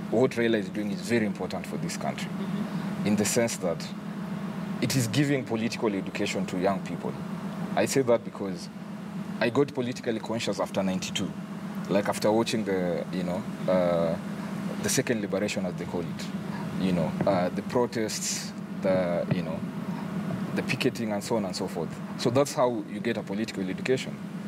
what Raila is doing is very important for this country, in the sense that it is giving political education to young people. I say that because I got politically conscious after '92, like after watching the second liberation, as they call it, the protests, the picketing and so on and so forth. So that's how you get a political education.